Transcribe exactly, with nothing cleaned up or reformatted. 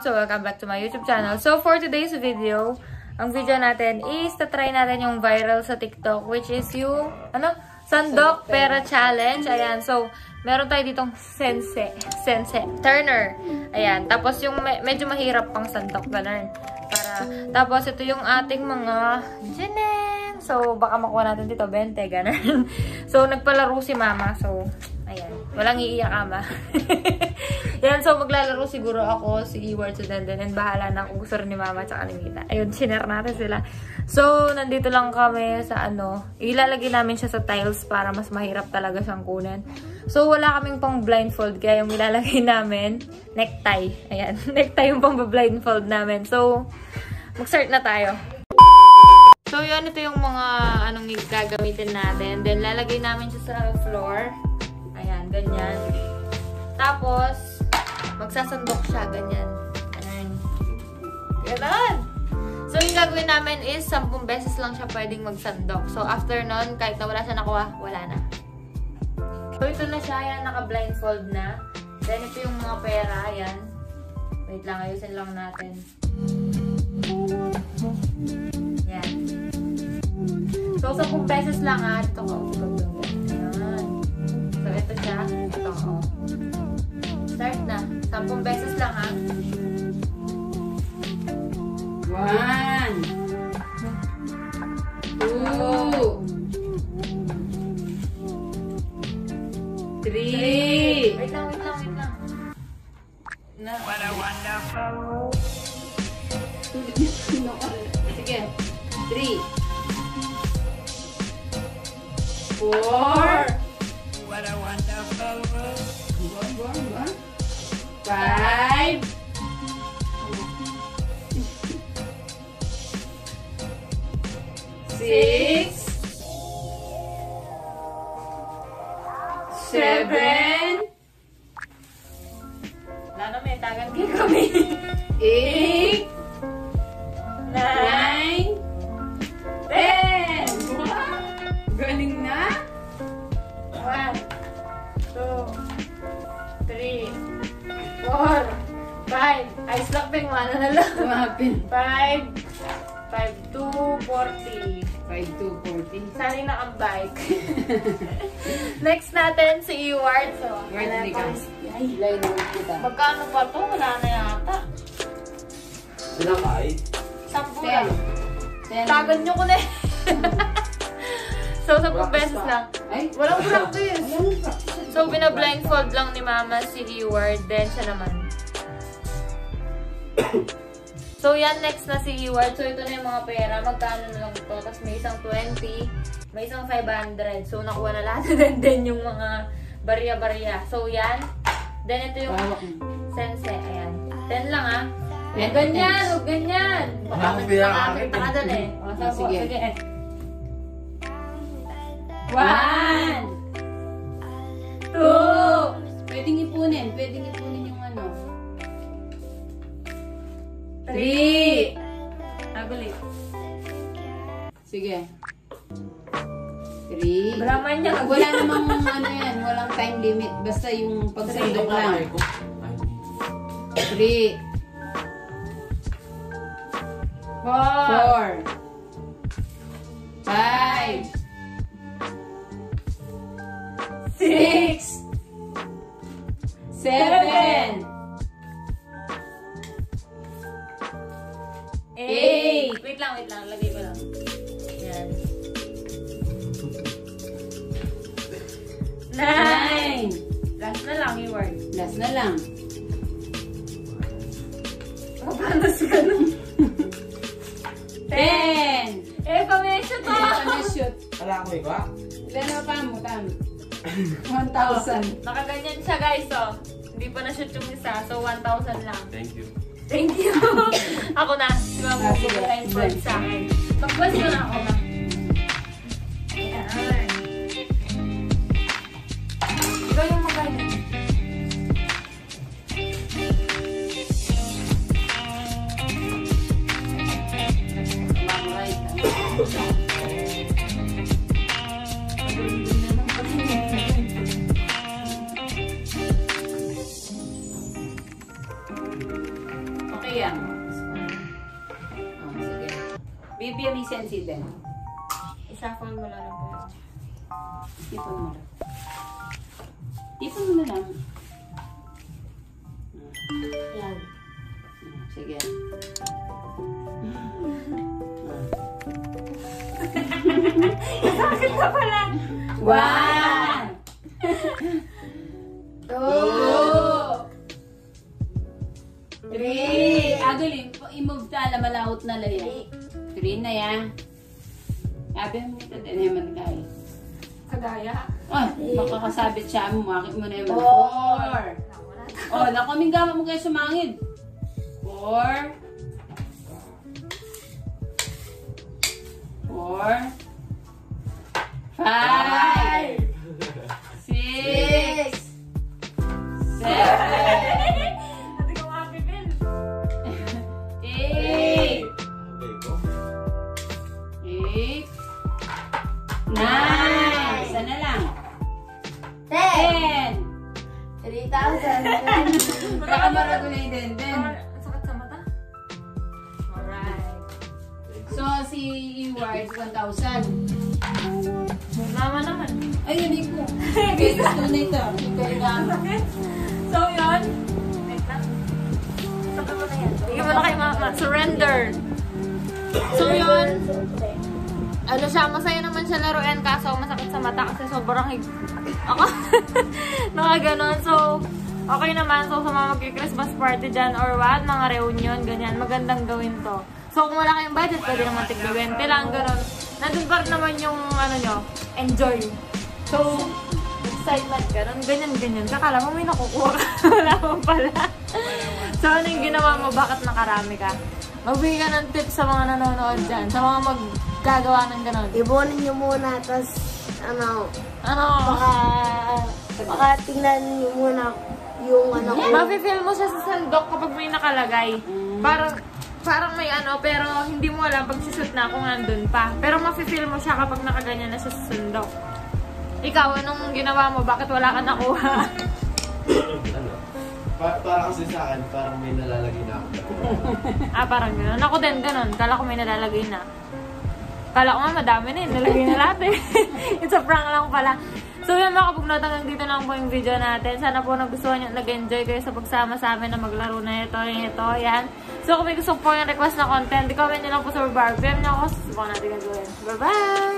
out! So, welcome back to my YouTube channel. So, for today's video, ang video natin is tatry natin yung viral sa TikTok, which is yung, ano? Sandok Pera Challenge. Ayan. So, meron tayo ditong sense. Sense. Turner. Ayan. Tapos, yung me medyo mahirap pang sandok. Ganun. Para, tapos, ito yung ating mga jinen. So, baka makuha natin dito twenty. Ganun. So, nagpalaro si mama. So, ayan. Walang iiyak ama. Yan, so maglalaro siguro ako, si Eward, si Denden, and bahala na kung gusto rin ni mama at ni Mita. Ayun, sinare natin sila. So, nandito lang kami sa ano, ilalagay namin siya sa tiles para mas mahirap talaga siyang kunin. So, wala kaming pang blindfold, kaya yung ilalagay namin, necktie. Ayan, necktie yung pang blindfold namin. So, mag-start na tayo. So, yun, ito yung mga anong gagamitin natin. Then, lalagay namin siya sa floor. Ayan, ganyan. Tapos, magsasandok siya, ganyan. Ayan. Ganon! So, yung gagawin namin is sampung beses lang siya pwedeng magsandok. So, after nun, kahit na wala siya nakuha, wala na. So, ito na siya. Ayan, naka-blindfold na. Then, ito yung mga pera. Ayan. Wait lang, ayusin lang natin. Ayan. So, sampung beses lang ha. Ito ko. Ayan. So, ito siya. Ito ko. Start na. Sampung beses lang ha. One. Two. Three. Wait lang, wait lang, wait lang. Na. What a wonderful. Sige. Three. Four. What a wonderful world. One, one, one. Five. Six. Seven. Wala na, may tagan kayo kami. Eight. Nine. Nine. Ten. Wow. Galing na. One. Two. Three. Four. Five. Ay, slapping. Mana na lang. Tumapin. Five. Five. Two. Forty. Five to forty. Sanay na ang bike. Next natin si Eward. So, Word ni ka. Line word kita. magkano pa to? Wala na yata. Sila kahit? Sampu Ten. lang. Ten. Tagan nyo ko na eh. So, sampung beses pa. lang. Ay. Walang practice. Walang practice. So, bina-blindfold lang ni mama si Eward. Then, siya naman. So, yan. Next na si Eward. So, ito na yung mga pera. Magkano na lang ito. Tapos, may isang twenty. May isang five hundred. So, nakuha na lahat. Then, then yung mga barya-barya. So, yan. Then, ito yung sense. Ayan. ten lang ah. Huwag ganyan. Huwag ganyan. Baka makakita ka dun eh. O, so, Sige. Sige. One. Two. Pwedeng ipunin. Pwedeng ipunin yung ano. Three. Nabalik. Sige. Three. Wala man niya. Wala namang ano yan. Walang time limit. Basta yung pagsandok lang. Three. Four. Four. Five. Six. Seven. Eight. Wait lang, wait lang. Lagay ko lang. Yan. Nine. Last na lang, Eward. Last na lang. Papanas ka nun. Ten. Eh, pamesyo to. Ano shoot? Wala ko iba? Ilan na pa mo? Tam. One thousand. Nakaganyan siya, guys, oh. Hindi pa na-shoot yung isa. So, one thousand lang. Thank you. Thank you. Ako na. Si Mama Ah, ko sige. na inform sa akin. Mag-bus ko na ako na. Ayan. Ikaw yung magaling. Bibiang. Oh, sige. Bibiang may sensi din. I-shuffle mo lang po. Tipon mo lang. Tipon mo na lang. Yan. Sige. Sakit ka pala. One. Two. Three. Agulin. I-move ta. Malahot na lang yan. Three na yan. Sabi mo ito din naman kayo. Kadaya. Ah, makakasabit siya mo. Makit mo na yung four. Oh, nakaming gama mo kayo sumangid. Four. Four. Five. Six. Seven. Hindi ko makapipil. Eight. Okay ko. Eight. Nine. Isa na lang. Ten! Ten. three thousand. Baka marago na yung den den. Ang sakit sa mata. Alright. So, si Ewards, one thousand. Mama naman. Ay, yun ko. Beses ko na ito. Sakit. So, yun. Wait lang. Sakit mo na yan. Hindi mo na kay mama. Surrender. So, yun. Ano siya, masaya naman siya laruin kaso masakit sa mata kasi sobrang hig... Ako. Nakaganon. So, okay naman. So, sa mga magki-Christmas party dyan or what, mga reunion, ganyan. Magandang gawin to. So, kung wala kayong budget, pwede naman tig-twenty lang, ganon. Nandun pa rin naman yung, ano nyo, enjoy. So, excitement, ganon, ganyan-ganyan. Kakala mo may nakukuha ka. Wala mo pala. So, ano yung ginawa mo? Bakit nakarami ka? Magbigay ka ng tips sa mga nanonood dyan. Sa mga maggagawa ng ganon. Ibonin nyo muna, tapos, ano, Ano? baka, baka tingnan nyo muna yung, ano, Mafe-feel mo siya sa sandok kapag may nakalagay. Parang, parang may ano, pero hindi mo alam pag sushoot na kung nandun pa. Pero mafe-feel mo siya kapag nakaganyan na siya sa sandok. Ikaw, anong ginawa mo? Bakit wala ka nakuha? Ano? Pa para kasi sa akin, parang may nalalagay na ako. Ah, parang gano'n. Ako din, gano'n. Kala ko may nalalagay na. Kala ko nga madami na yun. Nalagay na lahat eh. It's a prank lang pala. So yun mga kapugnot, hanggang dito lang po yung video natin. Sana po nagustuhan nyo, nag-enjoy kayo sa pagsama sa amin na maglaro na ito, ito, yan. So kung may gusto po yung request na content, i-comment nyo lang po sa bar. P M nyo ako, susubukan natin gagawin. Bye-bye!